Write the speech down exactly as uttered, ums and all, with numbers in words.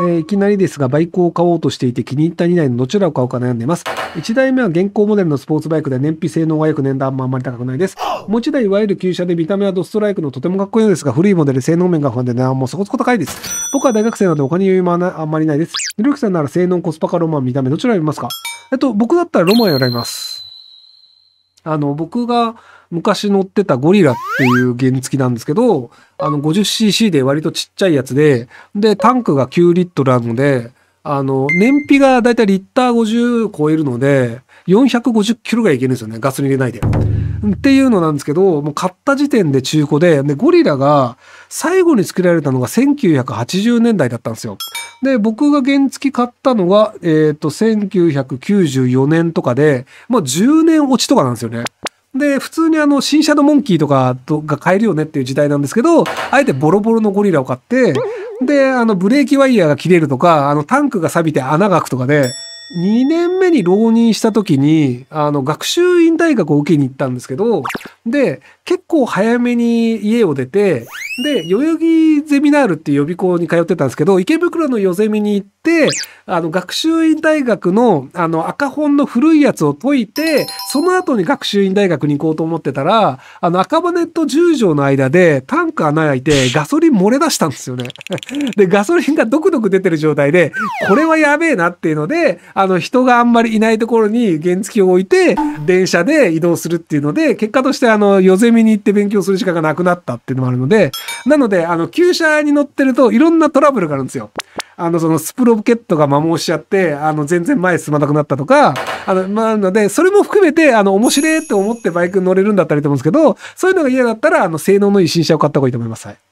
えーいきなりですが、バイクを買おうとしていて気に入ったにだいのどちらを買うか悩んでいます。いちだいめは現行モデルのスポーツバイクで燃費性能は良く年段もあんまり高くないです。もういちだいいわゆる旧車で見た目はドストライクのとてもかっこいいのですが、古いモデル性能面が不安で値段もそこそこ高いです。僕は大学生なのでお金余裕もあなあんまりないです。ひろゆきさんなら性能、コスパかロマン、見た目どちら選びますか？えっと、僕だったらロマン選びます。あの、僕が昔乗ってたゴリラっていう原付なんですけど、あの ごじゅっシーシー で割とちっちゃいやつで、で、タンクがきゅうリットルあるので、あの、燃費がだいたいリッターごじゅう超えるので、よんひゃくごじゅっキロぐらいいけるんですよね。ガソリン入れないで。っていうのなんですけど、もう買った時点で中古で、で、ゴリラが最後に作られたのがせんきゅうひゃくはちじゅうねんだいだったんですよ。で、僕が原付買ったのが、えっと、せんきゅうひゃくきゅうじゅうよねんとかで、まあじゅうねん落ちとかなんですよね。で、普通にあの、新車のモンキーとかとが買えるよねっていう時代なんですけど、あえてボロボロのゴリラを買って、で、あの、ブレーキワイヤーが切れるとか、あの、タンクが錆びて穴が開くとかで、にねんめに浪人した時に、あの、学習院大学を受けに行ったんですけど、で、結構早めに家を出て、で、代々木ゼミナールっていう予備校に通ってたんですけど、池袋の夜ゼミに行って、あの、学習院大学の、あの、赤本の古いやつを解いて、その後に学習院大学に行こうと思ってたら、あの、赤羽と十条の間でタンク穴開いてガソリン漏れ出したんですよね。で、ガソリンがドクドク出てる状態で、これはやべえなっていうので、あの、人があんまりいないところに原付を置いて、電車で移動するっていうので、結果としてあの、夜ゼミに行って勉強する時間がなくなったっていうのもあるので、なので、あの、旧車に乗ってるといろんなトラブルがあるんですよ。あの、そのスプロケットが摩耗しちゃって、あの、全然前進まなくなったとか、あの、まあ、なので、それも含めて、あの、面白いって思ってバイクに乗れるんだったらいいと思うんですけど、そういうのが嫌だったら、あの、性能のいい新車を買った方がいいと思います。はい。